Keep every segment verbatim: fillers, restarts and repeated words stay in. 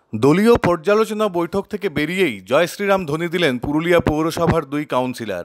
দলীয় পর্যালোচনা বৈঠক থেকে বেরিয়েই জয় শ্রীরাম ধ্বনি দিলেন পুরুলিয়া পৌরসভার দুই কাউন্সিলর।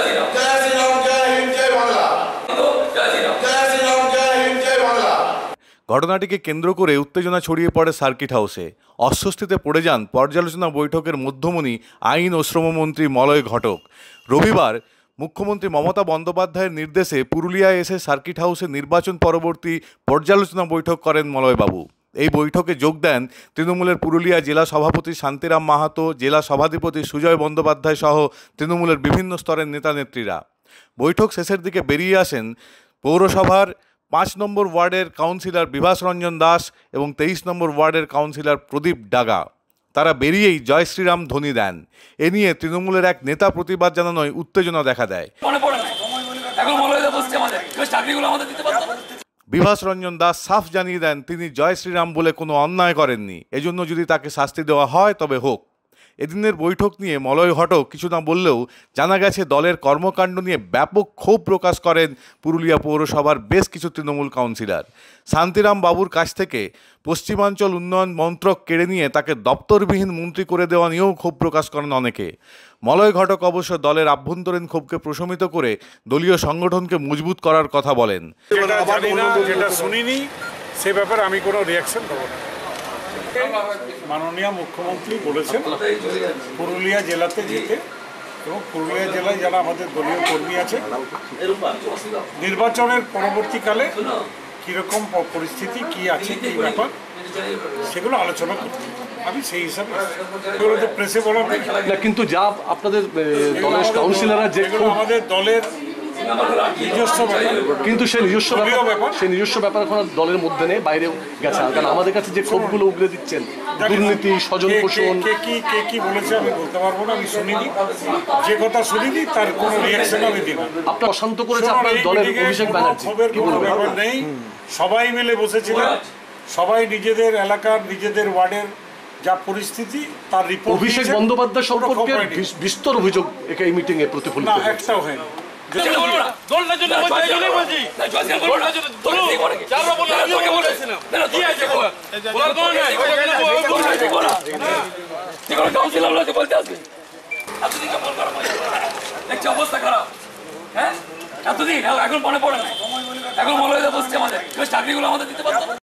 ঘটনাটিকে কেন্দ্র করে উত্তেজনা ছড়িয়ে পড়ে সার্কিট হাউসে। অস্বস্তিতে পড়ে যান পর্যালোচনা বৈঠকের মধ্যমণি আইন ও শ্রমমন্ত্রী মলয় ঘটক। রবিবার মুখ্যমন্ত্রী মমতা বন্দ্যোপাধ্যায়ের নির্দেশে পুরুলিয়ায় এসে সার্কিট হাউসে নির্বাচন পরবর্তী পর্যালোচনা বৈঠক করেন মলয়বাবু। এই বৈঠকে যোগ দেন তৃণমূলের পুরুলিয়া জেলা সভাপতি শান্তিরাম মাহাতো, জেলা সভাধিপতি সুজয় বন্দ্যোপাধ্যায় সহ তৃণমূলের বিভিন্ন স্তরের নেতা নেত্রীরা। বৈঠক শেষের দিকে বেরিয়ে আসেন পৌরসভার পাঁচ নম্বর ওয়ার্ডের কাউন্সিলর বিভাস রঞ্জন দাস এবং তেইশ নম্বর ওয়ার্ডের কাউন্সিলর প্রদীপ ডাগা। তারা বেরিয়েই জয় শ্রীরাম ধ্বনি দেন। এ নিয়ে তৃণমূলের এক নেতা প্রতিবাদ জানানোয় উত্তেজনা দেখা দেয়। বিভাস রঞ্জন দাস সাফ জানিয়ে দেন, তিনি জয় শ্রীরাম বলে কোনো অন্যায় করেননি, এজন্য যদি তাকে শাস্তি দেওয়া হয় তবে হোক। এদিনের বৈঠক নিয়ে মলয় ঘটক কিছু না বললেও জানা গেছে দলের কর্মকাণ্ড নিয়ে ব্যাপক ক্ষোভ প্রকাশ করেন পুরুলিয়া পৌরসভার বেশ কিছু তৃণমূল কাউন্সিলর। শান্তিরাম বাবুর কাছ থেকে পশ্চিমাঞ্চল উন্নয়ন মন্ত্রক কেড়ে নিয়ে তাকে দপ্তরবিহীন মন্ত্রী করে দেওয়া নিয়েও ক্ষোভ প্রকাশ করেন অনেকে। মলয় ঘটক অবশ্য দলের আভ্যন্তরীণ ক্ষোভকে প্রশমিত করে দলীয় সংগঠনকে মজবুত করার কথা বলেন। যেটা শুনিনি সে ব্যাপারে আমি কোনো রিয়াকশন দেবো না। মাননীয় মুখ্যমন্ত্রী বলেছেন পুরুলিয়া জেলাতে যেতে, এবং পুরুলিয়া জেলায় যারা আমাদের দলীয় কর্মী আছে নির্বাচনের পরবর্তীকালে কীরকম পরিস্থিতি কি আছে কি ব্যাপার সেগুলো আলোচনা করতে, আমি সেই হিসাবে এগুলো তো প্রেসে বলা না, কিন্তু যা আপনাদের দলের কাউন্সিলররা যেগুলো আমাদের দলের নিজস্ব ব্যাপার, কিন্তু সেই নিজস্ব ব্যাপার সেই নিজস্ব ব্যাপার এখন দলের মধ্যে নেই, বাইরেও গেছে। কারণ আমাদের কাছে যে ক্ষোভগুলো উগলে দিচ্ছেন, দুর্নীতি, স্বজন পোষণ, কে কি কে কি বলেছে আমি বলতে পারবো না, আমি শুনিনি। যে কথা শুনিনি তার কোনো রিয়াকশন আমি দিই না। আপনার অশান্ত করেছে আপনার দলের অভিষেক ব্যানার্জি, কি কোনো ব্যাপার নেই। সবাই মিলে বসেছিলেন, সবাই নিজেদের এলাকার নিজেদের ওয়ার্ডের যা পরিস্থিতি তার রিপোর্ট। অভিষেক বন্দ্যোপাধ্যায় সম্পর্কে বিস্তর অভিযোগ এই মিটিং এ প্রতিফলিত না, একটাও হয়নি। অবস্থা খারাপ, হ্যাঁ এতদিন এখন মনে পড়ে না, এখন মনে হয় বসছে আমাদের চাকরিগুলো আমাদের দিতে পারতো।